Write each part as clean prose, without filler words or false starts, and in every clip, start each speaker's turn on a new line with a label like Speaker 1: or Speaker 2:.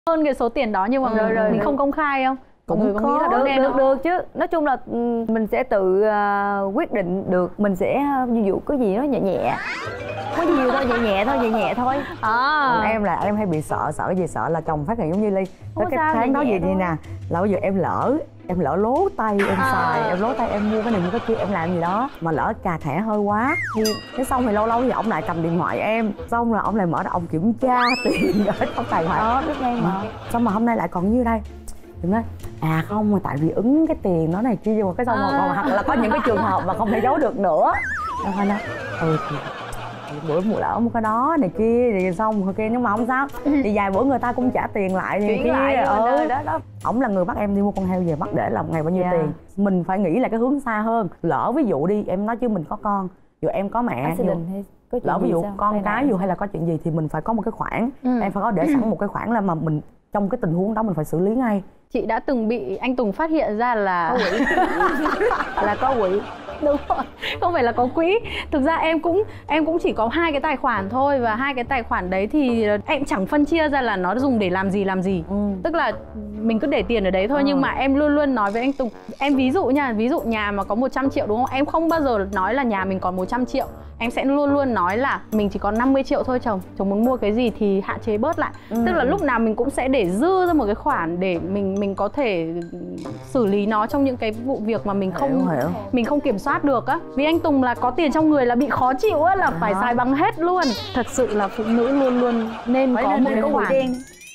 Speaker 1: hơn cái số tiền đó nhưng mà mình không công khai không? Mọi người có nghĩ là
Speaker 2: được,
Speaker 1: đỡ đen
Speaker 2: được,
Speaker 1: không?
Speaker 2: được chứ. Nói chung là mình sẽ tự quyết định được. Mình sẽ ví dụ có gì nó nhẹ nhẹ, có nhiều thôi, nhẹ nhẹ thôi.
Speaker 3: Còn em là em hay bị sợ cái gì, sợ là chồng phát hiện giống như Ly
Speaker 2: Không
Speaker 3: cái
Speaker 2: sao,
Speaker 3: tháng đó
Speaker 2: nhẹ
Speaker 3: gì
Speaker 2: thôi.
Speaker 3: nè, là bây giờ em lỡ lố tay em xài, em lố tay em mua cái này mua cái kia, em làm gì đó mà lỡ cà thẻ hơi quá thì cái xong thì lâu lâu thì ổng lại cầm điện thoại em, xong là ổng lại mở ra ổng kiểm tra tiền ở trong tài khoản
Speaker 2: Đó, biết ngay mà.
Speaker 3: xong mà hôm nay lại còn như đây thì nói không mà tại vì ứng cái tiền nó này kia vô cái xong rồi còn hoặc là có những cái trường hợp mà không thể giấu được nữa. Đâu phải nói thì bữa mùa lỡ mua cái đó này kia thì xong rồi kia, nhưng mà không sao thì vài bữa người ta cũng trả tiền lại này
Speaker 2: Chuyển
Speaker 3: kia.
Speaker 2: lại đó.
Speaker 3: Ổng là người bắt em đi mua con heo về bắt để làm ngày bao nhiêu tiền. Mình phải nghĩ là cái hướng xa hơn. Lỡ ví dụ đi em nói chứ mình có con, dù em có mẹ lỡ ví dụ con cái dù hay là có chuyện gì thì mình phải có một cái khoản, em phải có để sẵn một cái khoản là mà mình trong cái tình huống đó mình phải xử lý ngay.
Speaker 1: Chị đã từng bị anh Tùng phát hiện ra là
Speaker 2: có quỹ. Là có quỹ.
Speaker 1: Đúng rồi, không phải là có quỹ. Thực ra em cũng chỉ có 2 cái tài khoản thôi, và 2 cái tài khoản đấy thì em chẳng phân chia ra là nó dùng để làm gì. Tức là mình cứ để tiền ở đấy thôi. Nhưng mà em luôn luôn nói với anh Tùng, em ví dụ nhà mà có 100 triệu đúng không, em không bao giờ nói là nhà mình còn 100 triệu. Em sẽ luôn luôn nói là mình chỉ còn 50 triệu thôi chồng muốn mua cái gì thì hạn chế bớt lại. Tức là lúc nào mình cũng sẽ để dư ra một cái khoản để mình có thể xử lý nó trong những cái vụ việc mà mình không kiểm soát được á. Vì anh Tùng là có tiền trong người là bị khó chịu á, là phải xài bằng hết luôn. Thật sự là phụ nữ luôn luôn nên có một cái khoản đen.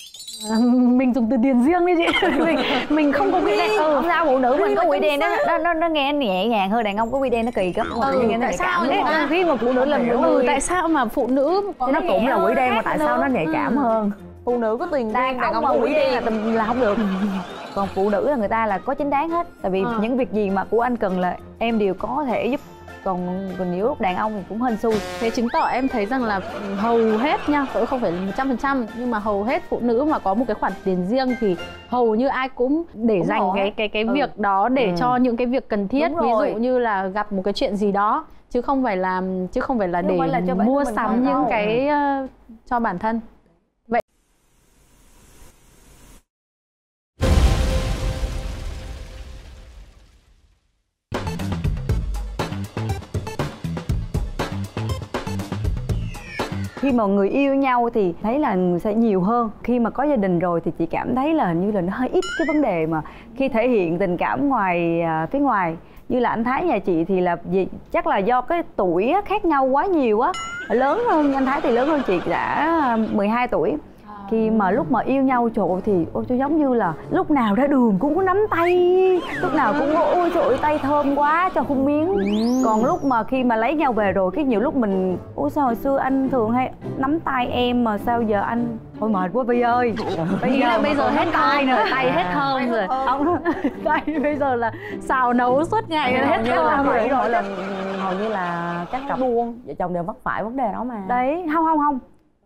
Speaker 1: Mình dùng từ tiền riêng đi chị. mình không có quỹ đen.
Speaker 2: Không sao, phụ nữ mình có quỹ đen nó nghe nhẹ nhàng hơn, đàn ông có quỹ đen nó kỳ cấp.
Speaker 1: Tại sao
Speaker 2: riêng mà phụ nữ làm
Speaker 1: tại sao mà phụ nữ
Speaker 3: nó cũng là quỹ đen mà tại sao nó nhạy cảm hơn?
Speaker 4: Phụ nữ có tiền đen,
Speaker 2: đàn ông có quỹ đen là không được. Còn phụ nữ là người ta là có chính đáng hết. Tại vì những việc gì mà của anh cần là em đều có thể giúp. Còn nhiều lúc đàn ông thì cũng hên xui.
Speaker 1: Thế chứng tỏ em thấy rằng là hầu hết nha, không phải là 100%, nhưng mà hầu hết phụ nữ mà có một cái khoản tiền riêng thì hầu như ai cũng để dành cái việc đó để cho những cái việc cần thiết. Ví dụ như là gặp một cái chuyện gì đó, chứ không phải là để mua sắm những cái cho bản thân. Vậy
Speaker 2: khi mà người yêu nhau thì thấy là sẽ nhiều hơn. Khi mà có gia đình rồi thì chị cảm thấy là hình như là nó hơi ít cái vấn đề mà khi thể hiện tình cảm phía ngoài. Như là anh Thái nhà chị thì là chắc là do cái tuổi khác nhau quá nhiều á. Lớn hơn anh Thái thì lớn hơn chị đã 12 tuổi. Khi mà lúc mà yêu nhau trời ơi thì tôi giống như là lúc nào ra đường cũng có nắm tay, lúc nào cũng có ôi trời ơi tay thơm quá cho không miếng. Còn lúc mà khi mà lấy nhau về rồi cái nhiều lúc mình ủa sao hồi xưa anh thường hay nắm tay em mà sao giờ anh thôi mệt quá Vi ơi.
Speaker 1: Bây giờ hết tay rồi, tay hết thơm rồi. Tay bây giờ là xào nấu suốt ngày hết thơm rồi.
Speaker 3: Là hầu như là các cặp vợ chồng đều vấp phải vấn đề đó mà.
Speaker 2: Đấy, không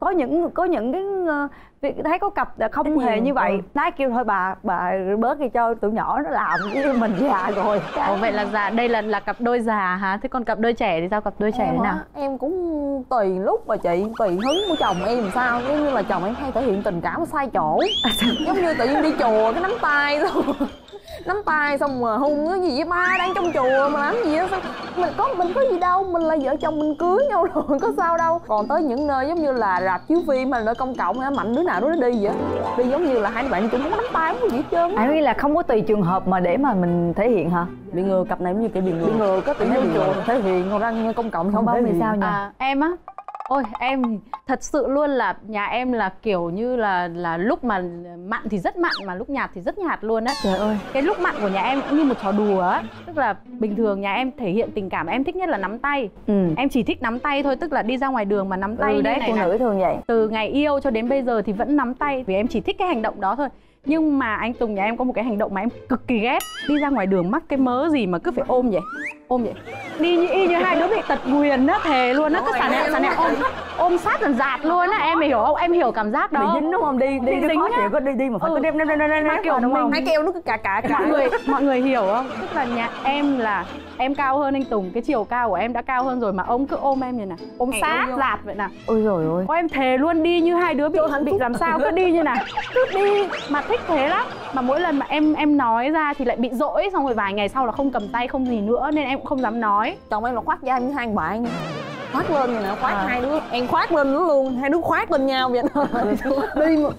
Speaker 2: có những cái việc thấy có cặp không hề như vậy. Nói kêu thôi bà bớt đi cho tụi nhỏ nó làm chứ mình già rồi.
Speaker 1: Vậy là đây là cặp đôi già hả? Thế còn cặp đôi trẻ thì sao, cặp đôi trẻ thế nào?
Speaker 4: Em cũng tùy lúc mà chị, tùy hứng của chồng em làm sao. Giống như là chồng em hay thể hiện tình cảm sai chỗ. Giống như tự nhiên đi chùa cái nắm tay xong nắm tay xong mà hung cái gì với ba đang trong chùa mà làm gì đó. Mình có gì đâu, mình là vợ chồng mình cưới nhau rồi có sao đâu. Còn tới những nơi giống như là rạp chiếu phim hay là nơi công cộng á, mạnh đứa nào đứa đi vậy. Đi giống như là hai bạn cũng muốn nắm tay không có gì hết trơn.
Speaker 2: Anh nghĩ là không có tùy trường hợp mà để mà mình thể hiện hả?
Speaker 3: Bị ngừa, cặp này giống như cái bị
Speaker 4: ngừa có tự nhiên chùa thể hiện, còn ra nghe công cộng
Speaker 2: không
Speaker 4: thể
Speaker 2: hiện sao nhỉ?
Speaker 1: Em á, ôi em thật sự luôn là nhà em là kiểu như là lúc mà mặn thì rất mặn mà lúc nhạt thì rất nhạt luôn á.
Speaker 2: Trời ơi,
Speaker 1: cái lúc mặn của nhà em cũng như một trò đùa á. Tức là bình thường nhà em thể hiện tình cảm em thích nhất là nắm tay. Em chỉ thích nắm tay thôi, tức là đi ra ngoài đường mà nắm tay
Speaker 2: đấy, phụ nữ thường vậy.
Speaker 1: Từ ngày yêu cho đến bây giờ thì vẫn nắm tay vì em chỉ thích cái hành động đó thôi. Nhưng mà anh Tùng nhà em có một cái hành động mà em cực kỳ ghét. Đi ra ngoài đường mắc cái mớ gì mà cứ phải ôm vậy. Ôm vậy. Đi như hai đứa bị tật nguyền á, thề luôn á. Cứ sàn nẹo ôm sát dần dạt luôn á. Em hiểu không? Em hiểu cảm giác đó.
Speaker 3: Bị dính đúng không? Đi khó chịu có đi mà phải cứ đem
Speaker 1: kiểu
Speaker 3: đúng không?
Speaker 4: Hai keo nó cứ cả
Speaker 1: mọi người hiểu không? Tức là nhà em là em cao hơn anh Tùng, cái chiều cao của em đã cao hơn rồi mà ông cứ ôm em như này, ôm sát dạt vậy nào.
Speaker 3: Ôi rồi ôi.
Speaker 1: Em thề luôn, đi như hai đứa bị làm sao, cứ đi như này, cứ đi mà thích thế lắm. Mà mỗi lần mà em nói ra thì lại bị dỗi, xong rồi vài ngày sau là không cầm tay không gì nữa nên em cũng không dám nói.
Speaker 4: Chồng em là khoác da với hai anh bạn khoác lên vậy nè, khoác hai đứa em khoác lên nó luôn, hai đứa khoác lên nhau vậy đó. Đi mà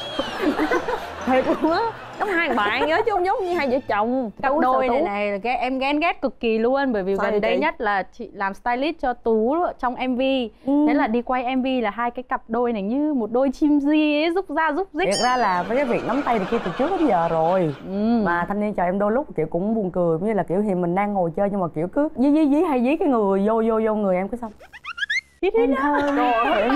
Speaker 4: thiệt luôn á, giống hai thằng bạn nhớ chứ không giống như hai vợ chồng.
Speaker 1: Cặp đôi này em ghen ghét cực kỳ luôn, bởi vì gần đây nhất là chị làm stylist cho Tú trong MV. Thế là đi quay MV là hai cái cặp đôi này như một đôi chim di ấy, rúc ra rúc rích.
Speaker 3: Thiệt ra là với cái việc nắm tay thì kia từ trước đến giờ rồi. Mà thanh niên chồng em đôi lúc kiểu cũng buồn cười, như là kiểu thì mình đang ngồi chơi nhưng mà kiểu cứ dí hay dí cái người vô người em, cứ xong em hơn em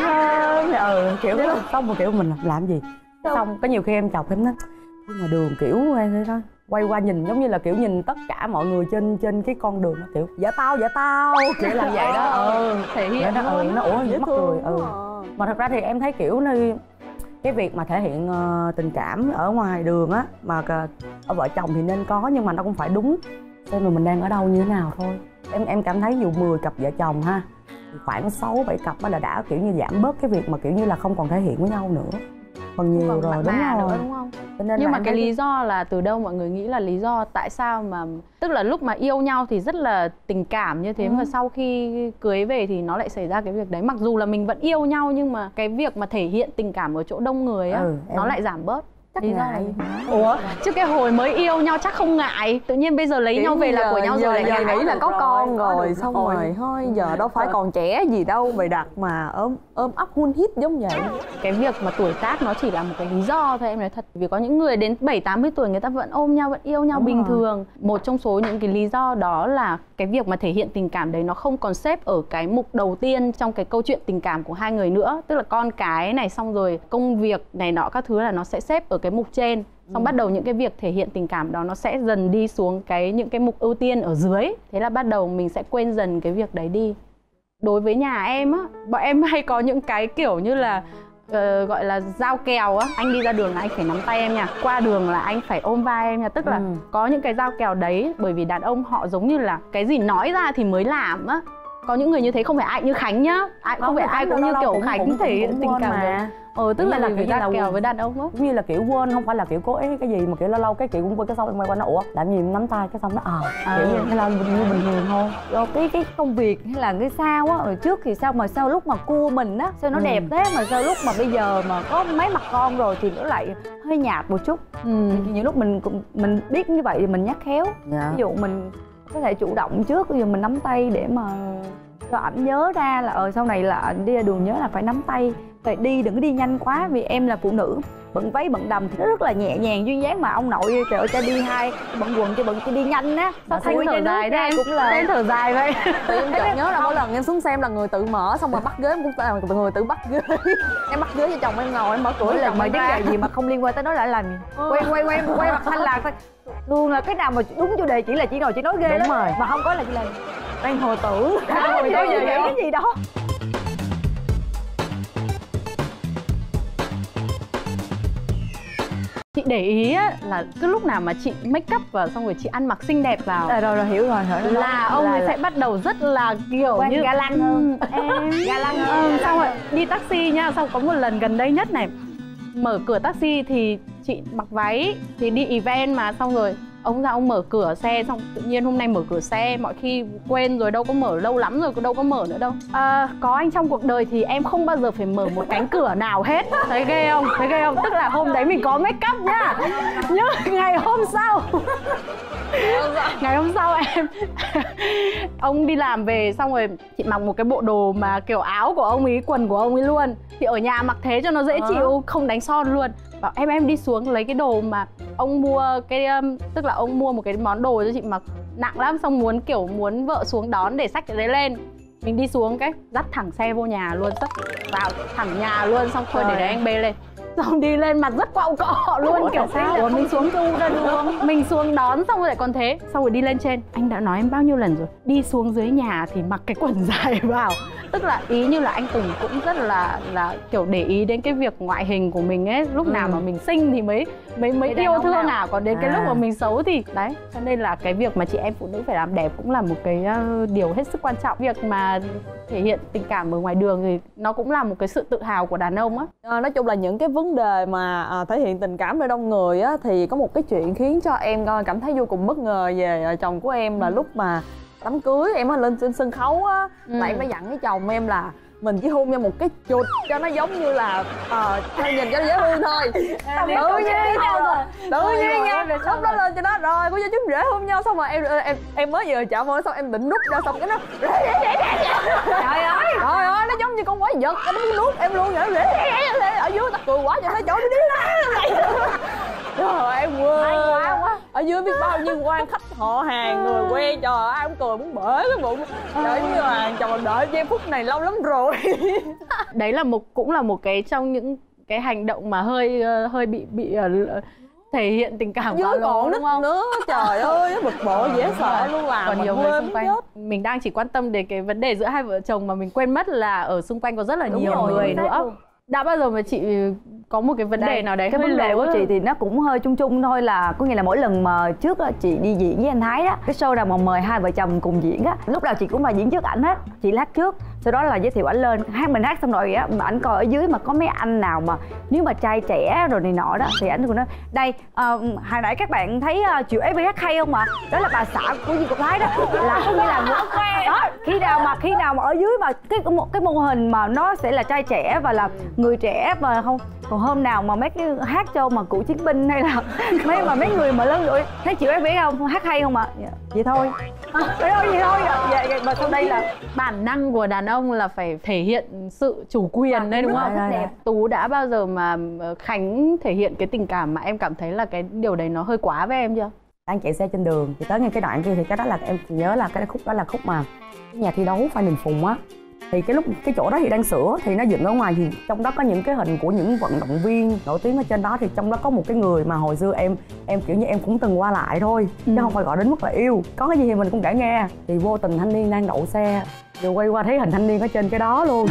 Speaker 3: hơn kiểu đó. Xong rồi kiểu mình làm gì xong có nhiều khi em chọc em nói ngoài đường kiểu em thôi quay qua nhìn giống như là kiểu nhìn tất cả mọi người trên cái con đường nó kiểu dạ tao kiểu làm vậy đó.
Speaker 1: Thể hiện
Speaker 3: nó ủa gì mắc cười. Mà thật ra thì em thấy kiểu nơi cái việc mà thể hiện tình cảm ở ngoài đường á, mà ở vợ chồng thì nên có, nhưng mà nó cũng phải đúng xem mà mình đang ở đâu như thế nào thôi. Em cảm thấy dù 10 cặp vợ chồng ha thì khoảng 6-7 cặp đó là đã kiểu như giảm bớt cái việc mà kiểu như là không còn thể hiện với nhau nữa, phần nhiều rồi đúng rồi.
Speaker 1: Đúng không?
Speaker 3: Cho nên
Speaker 1: nhưng mà cái
Speaker 3: lý
Speaker 1: do là từ đâu mọi người nghĩ là lý do tại sao mà tức là lúc mà yêu nhau thì rất là tình cảm như thế mà sau khi cưới về thì nó lại xảy ra cái việc đấy, mặc dù là mình vẫn yêu nhau nhưng mà cái việc mà thể hiện tình cảm ở chỗ đông người á nó lại giảm bớt.
Speaker 3: Chắc ngại.
Speaker 1: Ủa chứ cái hồi mới yêu nhau chắc không ngại, tự nhiên bây giờ lấy nhau về là của nhau rồi lại
Speaker 4: nghĩ là có con rồi xong rồi thôi giờ đâu phải còn trẻ gì đâu bày đặt mà ôm ấp hun hít giống vậy.
Speaker 1: Cái việc mà tuổi tác nó chỉ là một cái lý do thôi, em nói thật, vì có những người đến 70-80 tuổi người ta vẫn ôm nhau, vẫn yêu nhau bình thường. Một trong số những cái lý do đó là cái việc mà thể hiện tình cảm đấy nó không còn xếp ở cái mục đầu tiên trong cái câu chuyện tình cảm của hai người nữa, tức là con cái này xong rồi công việc này nọ các thứ là nó sẽ xếp ở cái mục trên, xong bắt đầu những cái việc thể hiện tình cảm đó nó sẽ dần đi xuống những cái mục ưu tiên ở dưới, thế là bắt đầu mình sẽ quên dần cái việc đấy đi. Đối với nhà em á, bọn em hay có những cái kiểu như là gọi là giao kèo á, anh đi ra đường là anh phải nắm tay em nha, qua đường là anh phải ôm vai em nha, tức là có những cái giao kèo đấy, bởi vì đàn ông họ giống như là cái gì nói ra thì mới làm á. Có những người như thế, không phải ai như Khánh nhá, không phải ai cũng như kiểu Khánh thể hiện tình cảm mà. Tức là vì giao kèo với đàn ông á,
Speaker 3: cũng như là kiểu quên, không phải là kiểu cố ý cái gì mà kiểu lâu lâu cái kiểu cũng quên, cái xong em quay qua nó ủa làm gì nắm tay, cái xong nó kiểu như thế là như bình thường thôi.
Speaker 2: Rồi cái công việc hay là cái sao á, rồi trước thì sao mà sao lúc mà cua mình á sao nó đẹp thế, mà sao lúc mà bây giờ mà có mấy mặt con rồi thì nó lại hơi nhạt một chút. Nhiều lúc mình biết như vậy thì mình nhắc khéo. Ví dụ mình có thể chủ động trước, ví dụ mình nắm tay để mà cho ảnh nhớ ra là sau này là ảnh đi ra đường nhớ là phải nắm tay, phải đi đừng có đi nhanh quá, vì em là phụ nữ bận váy bận đầm thì nó rất là nhẹ nhàng duyên dáng, mà ông nội trời ơi cho đi bận quần cho bận cho đi nhanh á, sao
Speaker 1: thanh thở dài đấy, cũng là tên thở dài vậy.
Speaker 4: Em nhớ là mỗi lần em xuống xe em là người tự mở, xong rồi bắt ghế em cũng là người tự bắt ghế. Em bắt ghế cho chồng em ngồi, em mở cửa
Speaker 2: là mọi vấn đề gì mà không liên quan tới nó lại làm gì quay mặt thanh lạc thôi. Thường là cái nào mà đúng chủ đề chỉ ngồi chỉ nói ghê
Speaker 3: đúng
Speaker 2: đó
Speaker 3: rồi,
Speaker 2: mà không có là chỉ là
Speaker 3: đang hồ tưởng
Speaker 2: cái gì đó.
Speaker 1: Chị để ý á, là cứ lúc nào mà chị make up vào xong rồi chị ăn mặc xinh đẹp vào
Speaker 2: rồi hiểu rồi
Speaker 1: là ông ấy sẽ bắt đầu rất là kiểu như
Speaker 2: ga lăng hơn
Speaker 1: em ga lăng hơn. Xong rồi đi taxi nha, xong có một lần gần đây nhất này, mở cửa taxi thì chị mặc váy thì đi event mà, xong rồi ông ra ông mở cửa xe, xong tự nhiên hôm nay mở cửa xe, mọi khi quên rồi, đâu có mở, lâu lắm rồi đâu có mở nữa đâu. Có anh trong cuộc đời thì em không bao giờ phải mở một cánh cửa nào hết. Thấy ghê không? Thấy ghê không? Tức là hôm đấy mình có make up nhá, nhưng ngày hôm sau em ông đi làm về xong rồi chị mặc một cái bộ đồ mà kiểu áo của ông ấy, quần của ông ấy luôn, thì ở nhà mặc thế cho nó dễ chịu, không đánh son luôn. Bảo em đi xuống lấy cái đồ mà ông mua cái tức là ông mua một cái món đồ cho chị mặc nặng lắm, xong muốn vợ xuống đón để xách cái đấy lên. Mình đi xuống cái dắt thẳng xe vô nhà luôn, xách vào thẳng nhà luôn, xong thôi để đấy anh bê lên. xong đi lên mặt rất quạo cọ luôn, kiểu sao mình xuống chung ra luôn, mình xuống đón xong rồi lại còn thế, xong rồi đi lên trên. Anh đã nói em bao nhiêu lần rồi, đi xuống dưới nhà thì mặc cái quần dài vào. Tức là ý như là anh Tùng cũng rất là kiểu để ý đến cái việc ngoại hình của mình ấy, lúc nào mà mình xinh thì mới yêu thương nào, còn đến cái lúc mà mình xấu thì đấy. Cho nên là cái việc mà chị em phụ nữ phải làm đẹp cũng là một cái điều hết sức quan trọng. Việc mà thể hiện tình cảm ở ngoài đường thì nó cũng là một cái sự tự hào của đàn ông á.
Speaker 4: Nói chung là những cái vấn đề mà thể hiện tình cảm nơi đông người á, thì có một cái chuyện khiến cho em cảm thấy vô cùng bất ngờ về chồng của em là lúc mà đám cưới em lên trên sân khấu á, là em đã dặn với chồng em là mình chỉ hôn nhau một cái chụt cho nó giống như là cho nhìn cho nó dễ thương thôi. Tự nhiên nha, lúc đó lên cho nó rồi cô cho chúng rể hôn nhau, xong rồi em mới vừa chạm môi xong em định nút ra, xong cái nó trời ơi nó giống như con quái vật, nó muốn nuốt em luôn vậy. Ở dưới tao cười quá cho nó chỗ nó đi ra. Trời ơi em quên quá. Ở dưới biết bao nhiêu quan khách họ hàng người quen, trời ơi ai cũng cười muốn bể cái bụng. Trời như là trời đợi giây phút này lâu lắm rồi.
Speaker 1: Đấy là cũng là một cái trong những cái hành động mà hơi bị thể hiện tình cảm
Speaker 4: dưới còn
Speaker 1: đúng không?
Speaker 4: Nữa trời ơi bực bội dễ sợ luôn, làm
Speaker 1: còn nhiều
Speaker 4: người
Speaker 1: xung quanh chết. Mình đang chỉ quan tâm đến cái vấn đề giữa hai vợ chồng mà mình quên mất là ở xung quanh có rất là nhiều người nữa. Đã bao giờ mà chị có một cái vấn đề nào đấy
Speaker 2: cái vấn đề của chị thì nó cũng hơi chung chung thôi, là có nghĩa là mỗi lần mà trước đó, chị đi diễn với anh Thái đó, cái show nào mà mời hai vợ chồng cùng diễn á, lúc nào chị cũng là diễn trước ảnh hết, chị hát trước, sau đó là giới thiệu ảnh lên mình hát xong rồi á, mà ảnh coi ở dưới mà có mấy anh nào mà nếu mà trai trẻ rồi này nọ đó thì ảnh cũng nói đây hồi nãy các bạn thấy Triệu Ép hát hay không ạ? Đó là bà xã của Duy Cục Thái đó, là có nghĩa là đó, khi nào mà ở dưới mà cái mô hình mà nó sẽ là trai trẻ và là người trẻ và không. Còn hôm nào mà mấy cái hát cho mà cựu chiến binh hay là mấy người mà lớn tuổi thấy Triệu Ép biết không, hát hay không ạ? Vậy thôi. Vậy thôi. Vậy mà sau đây là
Speaker 1: bản năng của đàn ông là phải thể hiện sự chủ quyền đấy đúng không?
Speaker 2: Đẹp.
Speaker 1: Tú đã bao giờ mà Khánh thể hiện cái tình cảm mà em cảm thấy là cái điều đấy nó hơi quá với em chưa?
Speaker 3: Đang chạy xe trên đường thì tới ngay cái đoạn kia thì cái đó là em nhớ là cái khúc đó là khúc mà cái nhà thi đấu Phan Đình Phùng á, thì cái lúc cái chỗ đó thì đang sửa thì nó dựng ở ngoài, thì trong đó có những cái hình của những vận động viên nổi tiếng ở trên đó, thì trong đó có một cái người mà hồi xưa em kiểu như em cũng từng qua lại thôi chứ không phải gọi đến mức là yêu, có cái gì thì mình cũng kể nghe. Thì vô tình thanh niên đang đậu xe rồi quay qua thấy hình thanh niên ở trên cái đó luôn,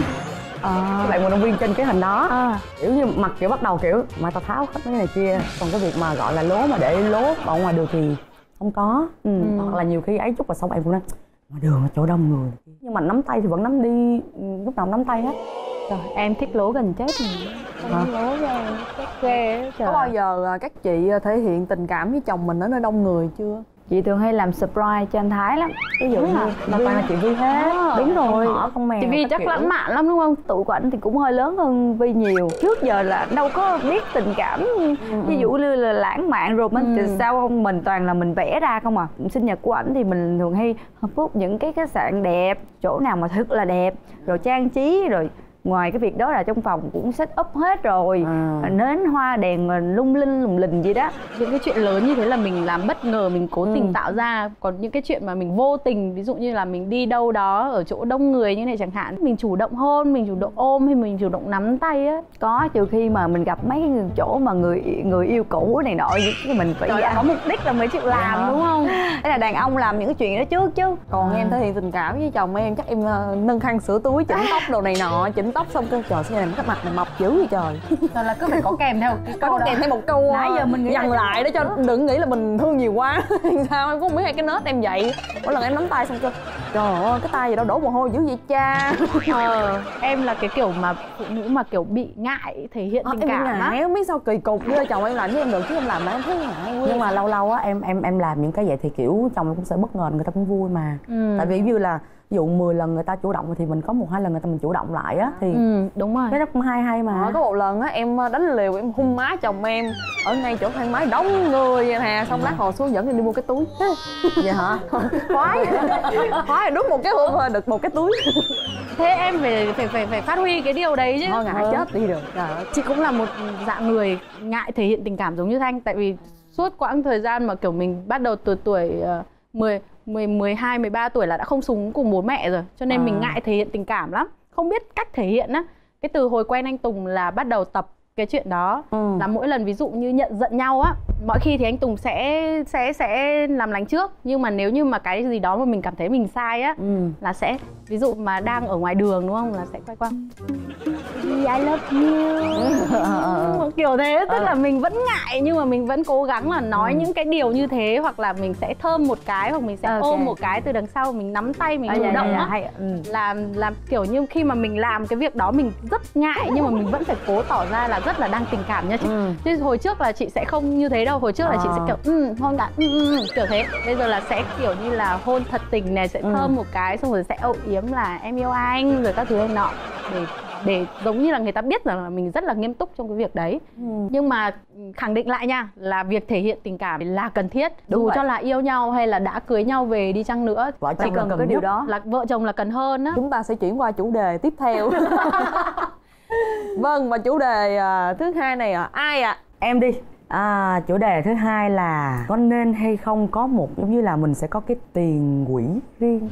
Speaker 3: các bạn vận động viên trên cái hình đó, kiểu như mặt kiểu bắt đầu kiểu mà tao tháo hết mấy này kia, còn cái việc mà gọi là lố mà để lố ở ngoài đường thì không có. Hoặc là nhiều khi ấy chút và xong em cũng nói ngoài đường là chỗ đông người, nhưng mà nắm tay thì vẫn nắm đi, lúc nào nắm tay hết.
Speaker 1: Trời, em thích lố gần chết mà. Lố ghê, chết ghê.
Speaker 4: Có bao giờ các chị thể hiện tình cảm với chồng mình ở nơi đông người chưa?
Speaker 2: Chị thường hay làm surprise cho anh Thái lắm. Ví dụ như
Speaker 3: toàn là chị Vi hết.
Speaker 2: Đúng rồi.
Speaker 3: Không hỏi không mèo.
Speaker 1: Chị Vi chắc lãng mạn lắm đúng không?
Speaker 2: Tuổi của ảnh thì cũng hơi lớn hơn Vi nhiều. Trước giờ là đâu có biết tình cảm, ví dụ như là lãng mạn rồi mình sao không, mình toàn là mình vẽ ra không à. Sinh nhật của ảnh thì mình thường hay book những cái khách sạn đẹp, chỗ nào mà thật là đẹp, rồi trang trí, rồi ngoài cái việc đó là trong phòng cũng set up hết rồi, nến hoa đèn lung linh lùng lình gì đó.
Speaker 1: Những cái chuyện lớn như thế là mình làm bất ngờ, mình cố tình tạo ra. Còn những cái chuyện mà mình vô tình, ví dụ như là mình đi đâu đó ở chỗ đông người như này chẳng hạn, mình chủ động hôn, mình chủ động ôm hay mình chủ động nắm tay á.
Speaker 2: Có, trừ khi mà mình gặp mấy cái chỗ mà người yêu cũ này nọ thì mình phải
Speaker 1: có mục đích là mới chịu làm đúng không?
Speaker 2: Thế là đàn ông làm những cái chuyện đó trước chứ.
Speaker 4: Còn em thể hiện tình cảm với chồng em chắc em nâng khăn sửa túi, chỉnh tóc đồ này nọ, chỉnh tóc xong kêu trời sao này cái mặt này mập dữ vậy trời.
Speaker 1: Rồi là cứ phải có kèm theo
Speaker 4: có kèm theo một câu
Speaker 2: nãy giờ mình
Speaker 4: dằn lại để cho đừng nghĩ là mình thương nhiều quá. Sao em cũng không biết hay cái nết em vậy. Mỗi lần em nắm tay xong kêu trời ơi cái tay gì đâu đổ mồ hôi dữ vậy cha.
Speaker 1: Em là cái kiểu mà phụ nữ mà kiểu bị ngại thể hiện tình cảm á.
Speaker 4: Em không biết sao kỳ cục như chồng em làm với em được chứ em làm lại em thấy ngại.
Speaker 3: Nhưng mà lâu lâu á em làm những cái vậy thì kiểu chồng em cũng sẽ bất ngờ, người ta cũng vui mà. Tại vì như là ví dụ 10 lần người ta chủ động thì mình có 1-2 lần người ta mình chủ động lại á thì
Speaker 1: đúng rồi,
Speaker 3: cái đó cũng hay mà.
Speaker 4: Có một lần á em đánh liều em hung má chồng em ở ngay chỗ thang máy đông người vậy nè, xong lát hồi xuống dẫn em đi mua cái túi.
Speaker 3: Vậy hả?
Speaker 4: Khoái khoái đúng một cái hôn thôi được một cái túi.
Speaker 1: Thế em phải phát huy cái điều đấy chứ.
Speaker 4: Thôi ngại chết đi được.
Speaker 1: Chị cũng là một dạng người ngại thể hiện tình cảm giống như Thanh, tại vì suốt quãng thời gian mà kiểu mình bắt đầu từ tuổi 12, 13 tuổi là đã không sống cùng bố mẹ rồi, cho nên mình ngại thể hiện tình cảm lắm, không biết cách thể hiện á. Cái từ hồi quen anh Tùng là bắt đầu tập cái chuyện đó. Là mỗi lần ví dụ như nhận giận nhau á, mọi khi thì anh Tùng sẽ làm lành trước, nhưng mà nếu như mà cái gì đó mà mình cảm thấy mình sai á, là sẽ ví dụ mà đang ở ngoài đường đúng không, là sẽ quay qua I love you kiểu thế. Tức là mình vẫn ngại nhưng mà mình vẫn cố gắng là nói những cái điều như thế, hoặc là mình sẽ thơm một cái, hoặc mình sẽ ôm một cái từ đằng sau, mình nắm tay mình chủ động á. Làm kiểu như khi mà mình làm cái việc đó mình rất ngại, nhưng mà mình vẫn phải cố tỏ ra là rất là đang tình cảm nha chị. Chứ hồi trước là chị sẽ không như thế đâu. Hồi trước là chị sẽ kiểu hôn đã kiểu thế. Bây giờ là sẽ kiểu như là hôn thật tình này, sẽ thơm một cái, xong rồi sẽ âu yếm là em yêu anh rồi các thứ này nọ, để giống như là người ta biết rằng là mình rất là nghiêm túc trong cái việc đấy. Nhưng mà khẳng định lại nha, là việc thể hiện tình cảm là cần thiết. Dù cho là yêu nhau hay là đã cưới nhau về đi chăng nữa,
Speaker 3: vợ chồng cần cái điều đó,
Speaker 1: là vợ chồng là cần hơn á.
Speaker 4: Chúng ta sẽ chuyển qua chủ đề tiếp theo. Vâng, và chủ đề thứ hai này ai ạ?
Speaker 3: Em đi. Chủ đề thứ hai là có nên hay không có một giống như là mình sẽ có cái tiền quỹ riêng.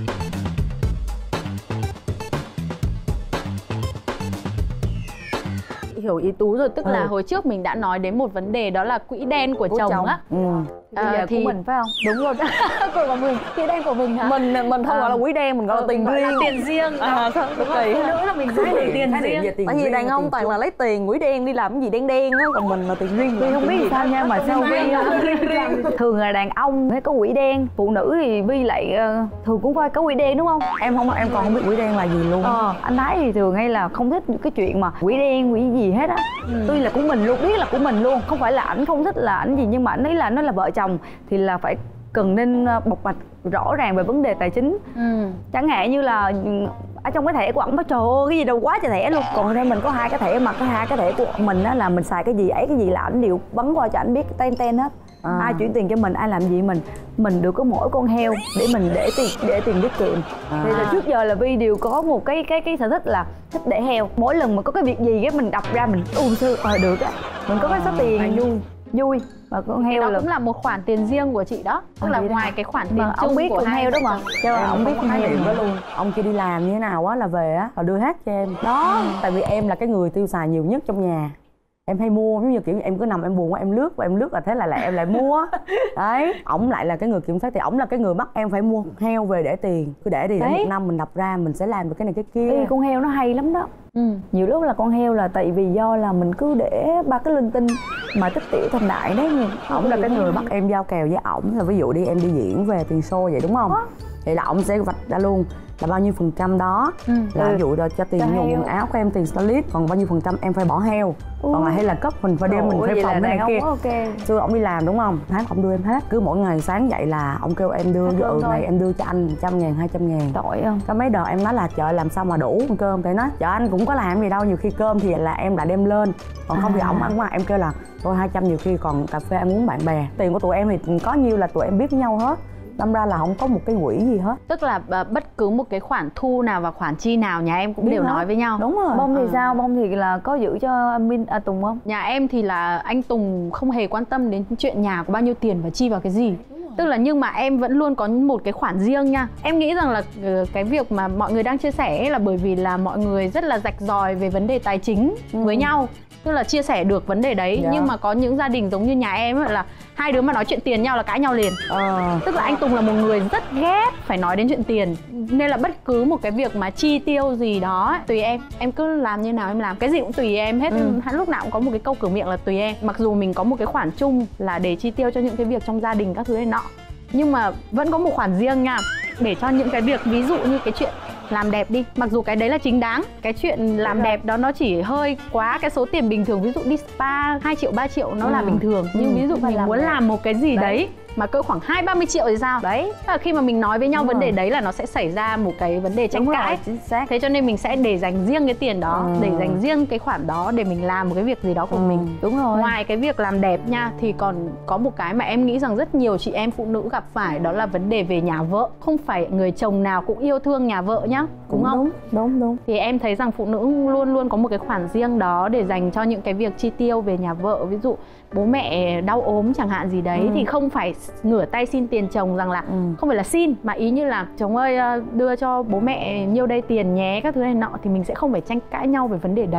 Speaker 1: Hiểu ý Tú rồi, tức là hồi trước mình đã nói đến một vấn đề, đó là quỹ đen của chồng á.
Speaker 2: Bây giờ thì của mình phải không?
Speaker 1: Đúng rồi. Của mình, quỹ đen của mình hả?
Speaker 4: Mình không gọi là quỹ đen, mình gọi là tiền riêng.
Speaker 1: Tiền riêng.
Speaker 4: Đúng rồi,
Speaker 1: phụ nữ là mình khái niệm tiền riêng.
Speaker 4: Tại vì đàn ông toàn là lấy tiền quỹ đen đi làm cái gì đen đen á, còn mình là tiền riêng.
Speaker 2: Vì không biết sao nha, mà sao Vi thường là đàn ông hay có quỹ đen, phụ nữ thì Vi lại thường cũng phải có quỹ đen đúng không?
Speaker 3: Em còn không biết quỹ đen là gì luôn.
Speaker 2: Anh Thái thì thường hay là không thích cái chuyện mà quỹ đen quỹ gì hết á. Tuy là của mình luôn, biết là của mình luôn, không phải là ảnh không thích là ảnh gì, nhưng mà ảnh ấy là nó là vợ chồng thì là phải cần nên bộc bạch rõ ràng về vấn đề tài chính. Chẳng hạn như là ở trong cái thẻ của ổng đó, trời ơi cái gì đâu quá trời thẻ luôn, còn đây mình có hai cái thẻ, mà cái hai cái thẻ của mình á là mình xài cái gì ấy cái gì là ảnh đều bấm qua cho ảnh biết ten hết. Ai chuyển tiền cho mình, ai làm gì mình được có mỗi con heo để mình để tiền tiết kiệm. Thì là trước giờ là Vi đều có một cái sở thích là thích để heo. Mỗi lần mà có cái việc gì cái mình đọc ra mình được á, mình có cái số tiền vui và con heo
Speaker 1: đó cũng là một khoản tiền riêng của chị đó. Tức là ngoài cái khoản tiền chung
Speaker 2: biết
Speaker 1: của
Speaker 2: con heo đó mà cho ông biết con heo
Speaker 3: đó luôn. Ông kia đi làm như thế nào á là về á là đưa hết cho em đó. Tại vì em là cái người tiêu xài nhiều nhất trong nhà, em hay mua, giống như kiểu em cứ nằm em buồn quá em lướt là thế là em lại mua đấy. Ổng lại là cái người kiểm soát, thì ổng là cái người bắt em phải mua heo về để tiền, cứ để đi, để một năm mình đập ra mình sẽ làm được cái này cái kia.
Speaker 2: Con heo nó hay lắm đó. Nhiều lúc là con heo là tại vì do là mình cứ để ba cái linh tinh mà tích tiểu thành đại đấy.
Speaker 3: Ổng là cái người bắt em giao kèo với ổng, là ví dụ đi em đi diễn về tiền show vậy đúng không, thì là ổng sẽ vạch ra luôn là bao nhiêu phần trăm đó là ví dụ rồi cho tiền nhuộm quần áo của em, tiền stylist, còn bao nhiêu phần trăm em phải bỏ heo, còn lại hay là cấp mình phải đem mình phải phòng cái này kia. Xưa ổng đi làm đúng không, tháng ổng đưa em hết, cứ mỗi ngày sáng dậy là ổng kêu em đưa này em đưa cho anh 100.000 200.000.
Speaker 2: Tội không?
Speaker 3: Có mấy đợt em nói là chợ làm sao mà đủ ăn cơm, thì nói chợ anh cũng có làm gì đâu, nhiều khi cơm thì là em lại đem lên, còn không thì ổng ăn mà em kêu là tôi 200, nhiều khi còn cà phê ăn uống bạn bè. Tiền của tụi em thì có nhiêu là tụi em biết với nhau hết, đâm ra là không có một cái quỹ gì hết.
Speaker 1: Tức là bất cứ một cái khoản thu nào và khoản chi nào nhà em cũng biết đều nói với nhau.
Speaker 3: Đúng rồi.
Speaker 2: Bông thì sao? Bông thì là có giữ cho Tùng không?
Speaker 1: Nhà em thì là anh Tùng không hề quan tâm đến chuyện nhà có bao nhiêu tiền và chi vào cái gì. Tức là nhưng mà em vẫn luôn có một cái khoản riêng nha. Em nghĩ rằng là cái việc mà mọi người đang chia sẻ ấy là bởi vì là mọi người rất là rạch ròi về vấn đề tài chính với nhau. Tức là chia sẻ được vấn đề đấy. Nhưng mà có những gia đình giống như nhà em ấy là hai đứa mà nói chuyện tiền nhau là cãi nhau liền. Tức là anh Tùng là một người rất ghét phải nói đến chuyện tiền, nên là bất cứ một cái việc mà chi tiêu gì đó ấy, tùy em cứ làm như nào em làm, cái gì cũng tùy em hết. Lúc nào cũng có một cái câu cửa miệng là tùy em. Mặc dù mình có một cái khoản chung là để chi tiêu cho những cái việc trong gia đình các thứ này nọ, nhưng mà vẫn có một khoản riêng nha, để cho những cái việc ví dụ như cái chuyện làm đẹp đi, mặc dù cái đấy là chính đáng, cái chuyện làm đẹp đó nó chỉ hơi quá cái số tiền bình thường, ví dụ đi spa 2 triệu 3 triệu nó là bình thường, nhưng ví dụ mình muốn làm một cái gì đấy mà cỡ khoảng 20-30 triệu thì sao đấy, khi mà mình nói với nhau vấn đề đấy là nó sẽ xảy ra một cái vấn đề tranh cãi. Thế cho nên mình sẽ để dành riêng cái tiền đó, để dành riêng cái khoản đó để mình làm một cái việc gì đó của mình.
Speaker 2: Đúng rồi.
Speaker 1: Ngoài cái việc làm đẹp nha, thì còn có một cái mà em nghĩ rằng rất nhiều chị em phụ nữ gặp phải, đó là vấn đề về nhà vợ. Không phải người chồng nào cũng yêu thương nhà vợ nhá, đúng không?
Speaker 3: Đúng. Thì
Speaker 1: em thấy rằng phụ nữ luôn luôn có một cái khoản riêng đó để dành cho những cái việc chi tiêu về nhà vợ. Ví dụ bố mẹ đau ốm chẳng hạn gì đấy, thì không phải ngửa tay xin tiền chồng, rằng là không phải là xin, mà ý như là chồng ơi đưa cho bố mẹ nhiêu đây tiền nhé các thứ này nọ, thì mình sẽ không phải tranh cãi nhau về vấn đề đấy.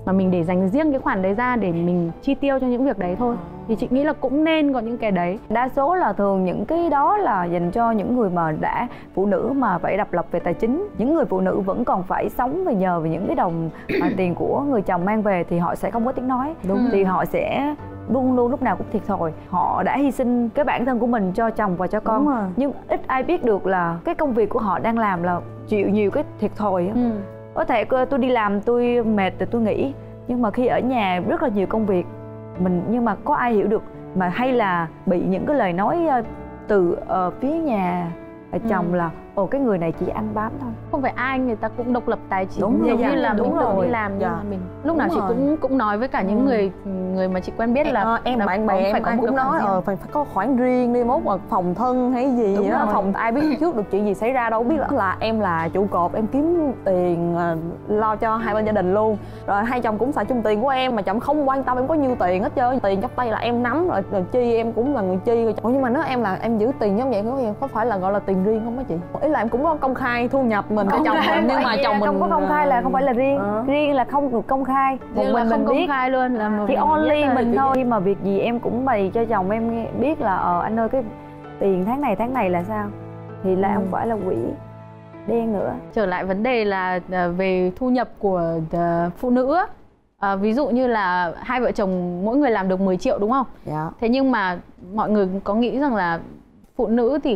Speaker 1: mà mình để dành riêng cái khoản đấy ra để mình chi tiêu cho những việc đấy thôi. Thì chị nghĩ là cũng nên có những cái đấy.
Speaker 2: Đa số là thường những cái đó là dành cho những người mà đã phụ nữ mà phải độc lập về tài chính. Những người phụ nữ vẫn còn phải sống và nhờ về những cái đồng tiền của người chồng mang về thì họ sẽ không có tiếng nói. Đúng. Thì họ sẽ luôn luôn lúc nào cũng thiệt thòi. Họ đã hy sinh cái bản thân của mình cho chồng và cho con. Nhưng ít ai biết được là cái công việc của họ đang làm là chịu nhiều cái thiệt thòi. Có thể tôi đi làm tôi mệt thì tôi nghỉ, nhưng mà khi ở nhà rất là nhiều công việc nhưng mà có ai hiểu được, mà hay là bị những cái lời nói từ phía nhà chồng là cái người này chỉ ăn bám thôi.
Speaker 1: Không phải ai người ta cũng độc lập tài chính.
Speaker 2: Đúng
Speaker 1: giống
Speaker 2: như
Speaker 1: là
Speaker 2: đúng
Speaker 1: mình tự
Speaker 2: rồi.
Speaker 1: đi làm nhưng mà mình lúc nào chị cũng nói với cả những người mà chị quen biết là
Speaker 4: em bạn bè em ai cũng nói phải có khoản riêng đi, mốt mà phòng thân hay gì vậy đó, phòng ai biết trước được chuyện gì xảy ra đâu biết là em là trụ cột, em kiếm tiền lo cho hai bên gia đình luôn, rồi hai chồng cũng xài chung tiền của em mà chồng không quan tâm em có nhiêu tiền hết trơn, tiền trong tay là em nắm rồi chi em cũng là người chi rồi. Nhưng mà nếu em là em giữ tiền giống vậy có phải là gọi là tiền riêng không á chị? Ý là em cũng có công khai thu nhập mình cho chồng mình, nhưng mà chồng mình
Speaker 2: không có công khai là không phải là riêng. Riêng là không được công khai, một mình
Speaker 1: không
Speaker 2: biết
Speaker 1: công khai luôn, là một
Speaker 2: chỉ only mình thôi. Khi mà việc gì em cũng bày cho chồng em biết là anh ơi cái tiền tháng này là sao, thì là không phải là quỹ đen nữa.
Speaker 1: Trở lại vấn đề là về thu nhập của phụ nữ á. Ví dụ như là hai vợ chồng mỗi người làm được 10 triệu đúng không?
Speaker 3: Dạ.
Speaker 1: Thế nhưng mà mọi người có nghĩ rằng là phụ nữ thì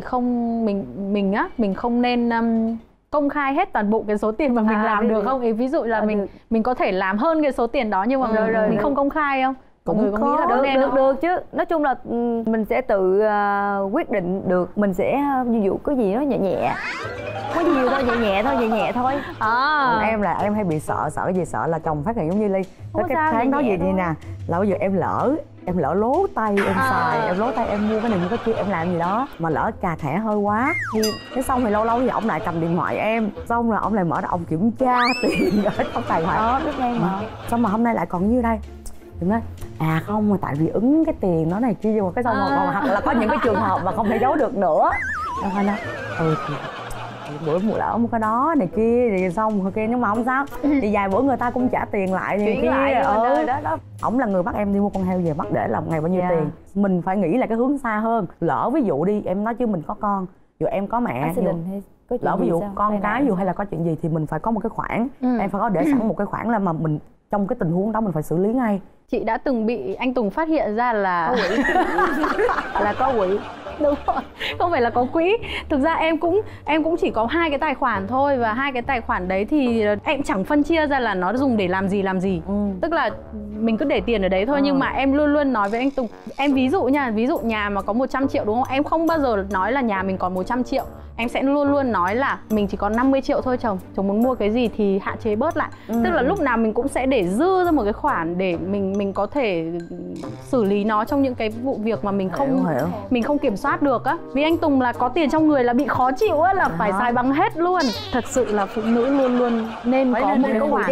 Speaker 1: mình không nên công khai hết toàn bộ cái số tiền mà mình làm được không? Ví dụ là mình có thể làm hơn cái số tiền đó nhưng mà mình không công khai không? Mọi người có nghĩ là
Speaker 2: được chứ. Nói chung là mình sẽ tự quyết định được. Mình sẽ ví dụ có gì nó nhẹ có nhiều thôi, nhẹ thôi.
Speaker 3: Em là em hay bị sợ cái gì, sợ là chồng phát hiện giống như Ly cái tháng đó gì nè, là bây giờ em lỡ lố tay em xài, em lố tay em mua cái này mua cái kia, em làm gì đó mà lỡ cà thẻ hơi quá thì cái xong thì lâu thì ổng lại cầm điện thoại em, xong rồi ổng lại mở ra ổng kiểm tra tiền ở trong tài khoản.
Speaker 2: Biết ngay mà.
Speaker 3: Xong mà hôm nay lại còn như đây thì nói không, mà tại vì ứng cái tiền nó này kia vô cái xong rồi còn hoặc là có những cái trường hợp mà không thể giấu được nữa. Em phải nói thì bữa mùa lỡ mua cái đó này kia thì xong rồi kia, nhưng mà không sao thì vài bữa người ta cũng trả tiền lại thì kia đó. Ổng là người bắt em đi mua con heo về bắt để làm ngày bao nhiêu tiền. Mình phải nghĩ là cái hướng xa hơn. Lỡ ví dụ đi em nói chứ mình có con, dù em có mẹ, lỡ ví dụ con cái dù hay là có chuyện gì thì mình phải có một cái khoản. Em phải có để sẵn một cái khoản là mà mình trong cái tình huống đó mình phải xử lý ngay.
Speaker 1: Chị đã từng bị anh Tùng phát hiện ra là
Speaker 2: có quỹ. Là có quỹ.
Speaker 1: Đúng rồi, không phải là có quỹ. Thực ra em cũng chỉ có 2 cái tài khoản thôi, và 2 cái tài khoản đấy thì em chẳng phân chia ra là nó dùng để làm gì. Tức là mình cứ để tiền ở đấy thôi. Nhưng mà em luôn luôn nói với anh Tùng, em ví dụ nhà mà có 100 triệu đúng không, em không bao giờ nói là nhà mình còn 100 triệu. Em sẽ luôn luôn nói là mình chỉ còn 50 triệu thôi chồng muốn mua cái gì thì hạn chế bớt lại. Tức là lúc nào mình cũng sẽ để dư ra một cái khoản để mình có thể xử lý nó trong những cái vụ việc mà mình không kiểm soát được á. Vì anh Tùng là có tiền trong người là bị khó chịu á, là phải xài bằng hết luôn. Thật sự là phụ nữ luôn luôn nên phải có một cái khoản.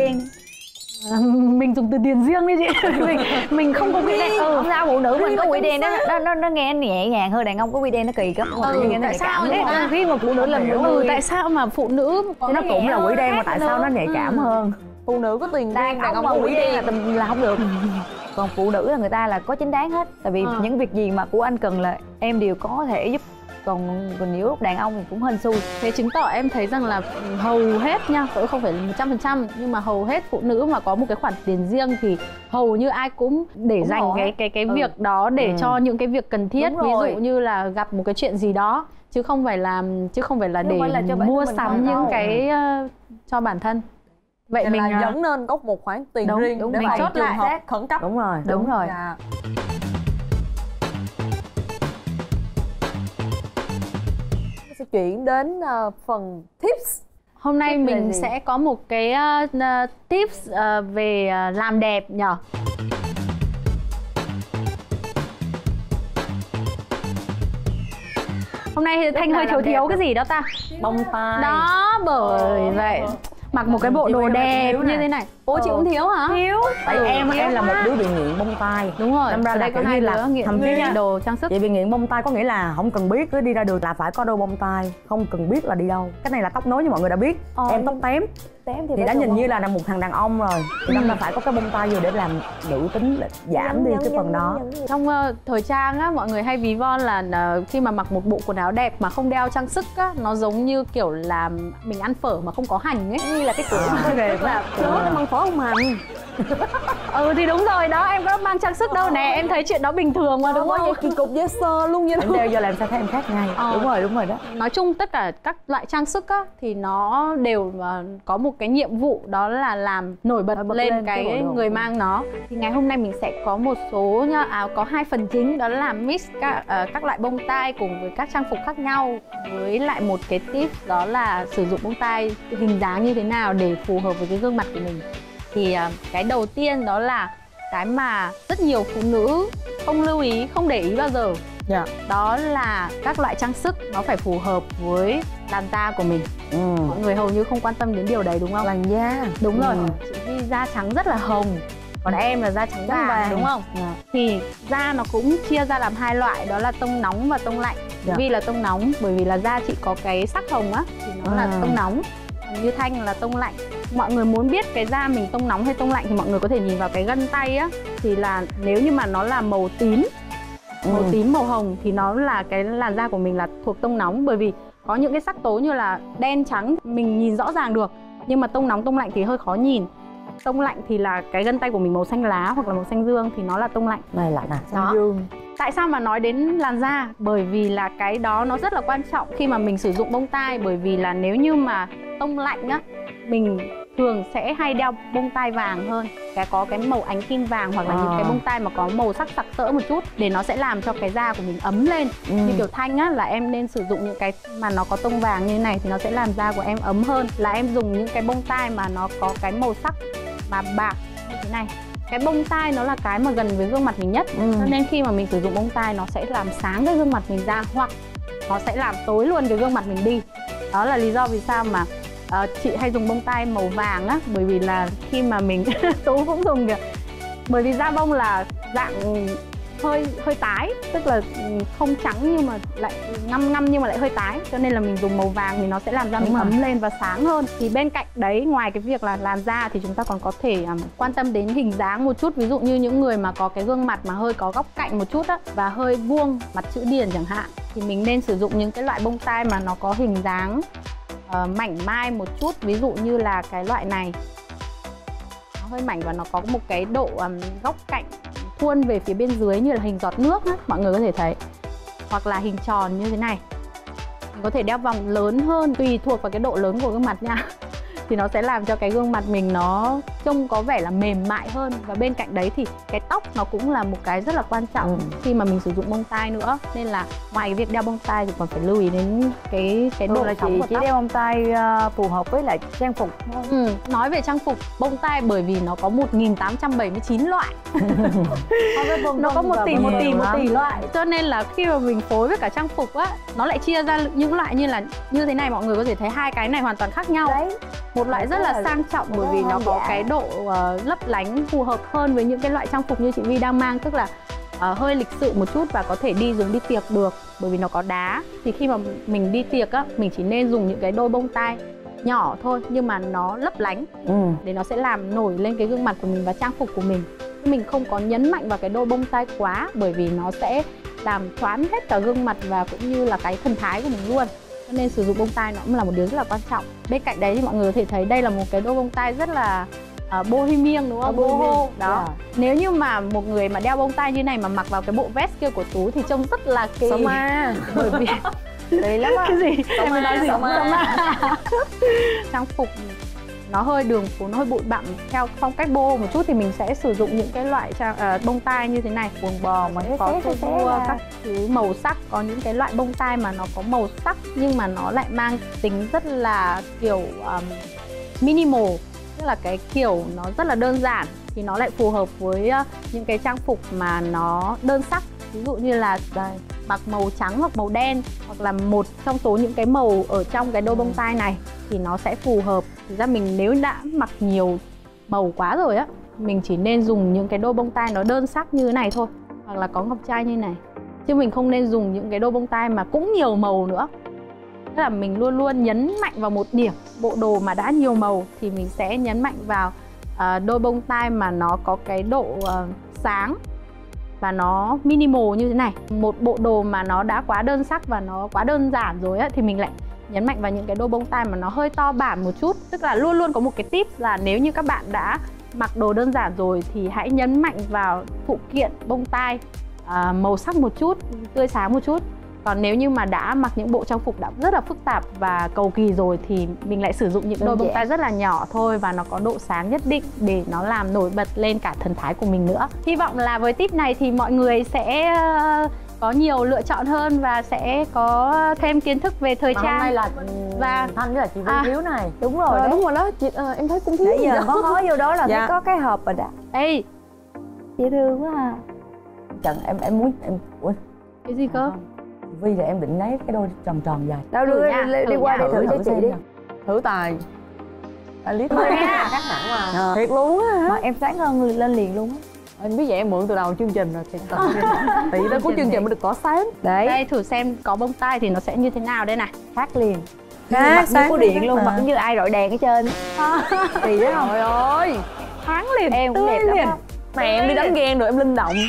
Speaker 1: Mình dùng từ tiền riêng đi chị. mình không có quỹ đen.
Speaker 2: Không sao, phụ nữ mình có quỹ đen nó nghe nhẹ nhàng hơn, đàn ông có quỹ đen nó kỳ lắm.
Speaker 1: Tại sao đấy?
Speaker 2: Khi mà phụ nữ làm
Speaker 1: tại sao mà phụ nữ
Speaker 3: nó cũng là quỹ đen mà tại sao nó nhạy cảm hơn?
Speaker 4: Phụ nữ có tiền
Speaker 2: đàn ông có quỹ đen là không được. Còn phụ nữ là người ta là có chính đáng hết. Tại vì những việc gì mà của anh cần là em đều có thể giúp. Còn nhiều lúc đàn ông thì cũng hên xui.
Speaker 1: Thế chứng tỏ em thấy rằng là hầu hết nha, không phải 100%, nhưng mà hầu hết phụ nữ mà có một cái khoản tiền riêng thì hầu như ai cũng để cũng dành cái việc đó để cho những cái việc cần thiết. Ví dụ như là gặp một cái chuyện gì đó, chứ không phải là để mua sắm những cái cho bản thân. Vậy mình
Speaker 4: là vẫn nên có một khoản tiền riêng để
Speaker 1: mình
Speaker 4: phòng
Speaker 1: chốt
Speaker 4: trường
Speaker 1: lại
Speaker 4: hợp khẩn cấp.
Speaker 2: Đúng rồi.
Speaker 4: Dạ. Sẽ chuyển đến phần tips.
Speaker 1: Hôm nay mình sẽ có một cái tips về làm đẹp nhở. Hôm nay Thanh hơi thiếu cái gì đó ta?
Speaker 3: Bông tai.
Speaker 1: Đó, bởi vậy mặc một cái bộ đồ đẹp như thế này. Ô chị cũng thiếu hả?
Speaker 2: Thiếu.
Speaker 3: Tại em là một đứa bị nghiện bông tai.
Speaker 1: Đúng rồi.
Speaker 3: Đâm ra là
Speaker 1: có 2 đứa nghiện
Speaker 3: thậm chí
Speaker 1: đồ trang sức.
Speaker 3: Vậy bị nghiện bông tai có nghĩa là không cần biết cứ đi ra đường là phải có đôi bông tai, không cần biết là đi đâu. Cái này là tóc nối như mọi người đã biết. Em tóc tém
Speaker 2: tém
Speaker 3: thì đã nhìn như là một thằng đàn ông rồi thì chúng ta phải có cái bông tai vô để làm nữ tính, giảm đi cái phần đó.
Speaker 1: Trong thời trang á, mọi người hay ví von là khi mà mặc một bộ quần áo đẹp mà không đeo trang sức á, nó giống như kiểu là mình ăn phở mà không có hành ấy.
Speaker 2: Như là cái kiểu
Speaker 1: là
Speaker 2: nó mang phở không hành.
Speaker 1: Thì đúng rồi đó, em có mang trang sức đâu nè, em thấy chuyện đó bình thường mà đúng không?
Speaker 4: Kỳ cục dễ sơ luôn vậy đó.
Speaker 3: Em đeo vô làm sao thấy em khác ngay. Đúng rồi đó.
Speaker 1: Nói chung tất cả các loại trang sức á thì nó đều có một cái nhiệm vụ, đó là làm nổi bật lên cái người mang nó. Thì ngày hôm nay mình sẽ có một số có 2 phần chính, đó là mix các loại bông tai cùng với các trang phục khác nhau, với lại một cái tip đó là sử dụng bông tai hình dáng như thế nào để phù hợp với cái gương mặt của mình. Thì cái đầu tiên đó là cái mà rất nhiều phụ nữ không lưu ý, không để ý bao giờ. Đó là các loại trang sức nó phải phù hợp với làn da của mình. Mọi người hầu như không quan tâm đến điều đấy đúng không?
Speaker 2: Làn da.
Speaker 1: Đúng rồi. Chị Vi da trắng rất là hồng, còn em là da trắng vàng đúng không? Thì da nó cũng chia ra làm 2 loại, đó là tông nóng và tông lạnh. Vi là tông nóng bởi vì là da chị có cái sắc hồng á thì nó là tông nóng. Như Thanh là tông lạnh. Mọi người muốn biết cái da mình tông nóng hay tông lạnh thì mọi người có thể nhìn vào cái gân tay á, thì là nếu như mà nó là màu tím, màu tím, màu hồng thì nó là cái làn da của mình là thuộc tông nóng. Bởi vì có những cái sắc tố như là đen trắng mình nhìn rõ ràng được, nhưng mà tông nóng, tông lạnh thì hơi khó nhìn. Tông lạnh thì là cái gân tay của mình màu xanh lá hoặc là màu xanh dương thì nó là tông lạnh.
Speaker 3: Này lạnh à,
Speaker 1: xanh dương. Tại sao mà nói đến làn da? Bởi vì là cái đó nó rất là quan trọng khi mà mình sử dụng bông tai. Bởi vì là nếu như mà tông lạnh á, mình thường sẽ hay đeo bông tai vàng hơn, có cái màu ánh kim vàng, hoặc là những cái bông tai mà có màu sắc sặc sỡ một chút, để nó sẽ làm cho cái da của mình ấm lên. Như kiểu Thanh á, là em nên sử dụng những cái mà nó có tông vàng như thế này thì nó sẽ làm da của em ấm hơn là em dùng những cái bông tai mà nó có cái màu sắc mà bạc như thế này. Cái bông tai nó là cái mà gần với gương mặt mình nhất, cho nên khi mà mình sử dụng bông tai nó sẽ làm sáng cái gương mặt mình ra, hoặc nó sẽ làm tối luôn cái gương mặt mình đi. Đó là lý do vì sao mà chị hay dùng bông tai màu vàng á, bởi vì là khi mà mình Tú cũng dùng kìa, bởi vì da bông là dạng hơi tái, tức là không trắng nhưng mà lại ngăm nhưng mà lại hơi tái, cho nên là mình dùng màu vàng thì nó sẽ làm da mình ấm lên và sáng hơn. Thì bên cạnh đấy, ngoài cái việc là làn da thì chúng ta còn có thể quan tâm đến hình dáng một chút. Ví dụ như những người mà có cái gương mặt mà hơi có góc cạnh một chút á, và hơi vuông, mặt chữ điền chẳng hạn, thì mình nên sử dụng những cái loại bông tai mà nó có hình dáng mảnh mai một chút. Ví dụ như là cái loại này, nó hơi mảnh và nó có một cái độ góc cạnh thuôn về phía bên dưới như là hình giọt nước á, mọi người có thể thấy. Hoặc là hình tròn như thế này. Mình có thể đeo vòng lớn hơn, tùy thuộc vào cái độ lớn của gương mặt nha. Thì nó sẽ làm cho cái gương mặt mình nó trông có vẻ là mềm mại hơn. Và bên cạnh đấy thì cái tóc nó cũng là một cái rất là quan trọng khi mà mình sử dụng bông tai nữa. Nên là ngoài cái việc đeo bông tai thì còn phải lưu ý đến cái độ
Speaker 2: là
Speaker 1: phóng của
Speaker 2: chỉ
Speaker 1: tóc.
Speaker 2: đeo bông tai phù hợp với lại trang phục thôi.
Speaker 1: Nói về trang phục bông tai, bởi vì nó có 1879 loại. Nó có 1 tỷ loại. Cho nên là khi mà mình phối với cả trang phục á, nó lại chia ra những loại như thế này. Mọi người có thể thấy hai cái này hoàn toàn khác nhau.
Speaker 2: Đấy.
Speaker 1: Một loại rất là sang trọng bởi vì nó có cái độ lấp lánh phù hợp hơn với những cái loại trang phục như chị Vi đang mang, tức là hơi lịch sự một chút và có thể dùng đi tiệc được, bởi vì nó có đá. Thì khi mà mình đi tiệc á, mình chỉ nên dùng những cái đôi bông tai nhỏ thôi, nhưng mà nó lấp lánh để nó sẽ làm nổi lên cái gương mặt của mình và trang phục của mình. Mình không có nhấn mạnh vào cái đôi bông tai quá, bởi vì nó sẽ làm thoáng hết cả gương mặt và cũng như là cái thần thái của mình luôn. Cho nên sử dụng bông tai nó cũng là một điều rất là quan trọng. Bên cạnh đấy thì mọi người có thể thấy đây là một cái đôi bông tai rất là bohemian đúng không? Boho. Đó. Nếu như mà một người mà đeo bông tai như này mà mặc vào cái bộ vest kia của Tú thì trông rất là kỳ. Bởi vì
Speaker 2: đấy lắm á.
Speaker 1: Cái gì? Em mới nói gì? Trang phục nó hơi đường phố, nó hơi bụi bặm theo phong cách boho một chút thì mình sẽ sử dụng những cái loại bông tai như thế này, quần bò mà có các thứ màu sắc. Có những cái loại bông tai mà nó có màu sắc nhưng mà nó lại mang tính rất là kiểu minimal, tức là cái kiểu nó rất là đơn giản, thì nó lại phù hợp với những cái trang phục mà nó đơn sắc. Ví dụ như là mặc màu trắng hoặc màu đen, hoặc là một trong số những cái màu ở trong cái đôi bông tai này thì nó sẽ phù hợp. Thực ra mình nếu đã mặc nhiều màu quá rồi á, mình chỉ nên dùng những cái đôi bông tai nó đơn sắc như thế này thôi, hoặc là có ngọc trai như này, chứ mình không nên dùng những cái đôi bông tai mà cũng nhiều màu nữa. Tức là mình luôn luôn nhấn mạnh vào một điểm. Bộ đồ mà đã nhiều màu thì mình sẽ nhấn mạnh vào đôi bông tai mà nó có cái độ sáng và nó minimal như thế này. Một bộ đồ mà nó đã quá đơn sắc và nó quá đơn giản rồi á, thì mình lại nhấn mạnh vào những cái đôi bông tai mà nó hơi to bản một chút. Tức là luôn luôn có một cái tip là nếu như các bạn đã mặc đồ đơn giản rồi thì hãy nhấn mạnh vào phụ kiện bông tai màu sắc một chút, tươi sáng một chút. Còn nếu như mà đã mặc những bộ trang phục đã rất là phức tạp và cầu kỳ rồi thì mình lại sử dụng những đôi bông tai rất là nhỏ thôi và nó có độ sáng nhất định để nó làm nổi bật lên cả thần thái của mình nữa. Hy vọng là với tip này thì mọi người sẽ có nhiều lựa chọn hơn và sẽ có thêm kiến thức về thời trang.
Speaker 3: Hôm nay là
Speaker 1: và
Speaker 3: Thanh với là chị Vi thiếu này.
Speaker 2: Đúng rồi đấy.
Speaker 4: Đúng rồi đó chị, em thấy cũng thiếu
Speaker 2: Nãy
Speaker 4: gì
Speaker 2: giờ
Speaker 4: đó.
Speaker 2: có ngó vô đó là
Speaker 4: Dạ.
Speaker 2: thấy có cái hộp rồi đó.
Speaker 1: Ê,
Speaker 2: Dễ thương quá à.
Speaker 3: Chẳng em muốn em ủa
Speaker 1: cái gì cơ?
Speaker 3: chị Vi là em định lấy cái đôi tròn tròn dài.
Speaker 2: Đâu đưa đi qua đây thử cho chị đi.
Speaker 4: Thử tài.
Speaker 3: Clip khác hẳn mà.
Speaker 4: Thiệt luôn á.
Speaker 2: Mà em sáng hơn người lên liền luôn á.
Speaker 4: Anh biết vậy em mượn từ đầu chương trình rồi thì tỷ tới cuối chương trình mới được có sáng.
Speaker 2: Đấy,
Speaker 1: Đây thử xem có bông tai thì nó sẽ như thế nào đây này.
Speaker 2: phát liền. Mặt như có điện luôn, mặt như ai rọi đèn ở trên. Thì đó không?
Speaker 4: Trời ơi,
Speaker 1: Thoáng liền,
Speaker 2: Em cũng đẹp lắm á.
Speaker 4: mẹ em đi đánh ghen rồi em linh động.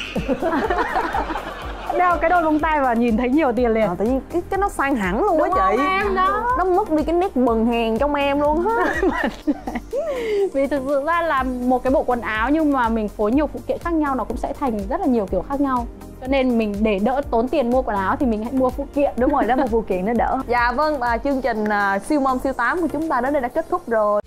Speaker 1: đeo cái đôi bông tai và nhìn thấy nhiều tiền liền.
Speaker 4: Tự nhiên cái nó sang hẳn luôn á chị.
Speaker 1: Em đó.
Speaker 4: Nó mất đi cái nét bần hèn trong em luôn á.
Speaker 1: Vì thực sự ra là một cái bộ quần áo nhưng mà mình phối nhiều phụ kiện khác nhau nó cũng sẽ thành rất là nhiều kiểu khác nhau. Cho nên mình để đỡ tốn tiền mua quần áo thì mình hãy mua phụ kiện.
Speaker 2: Đúng rồi đó, một phụ kiện nó đỡ.
Speaker 4: Dạ vâng, và chương trình siêu mom siêu tám của chúng ta đến đây đã kết thúc rồi.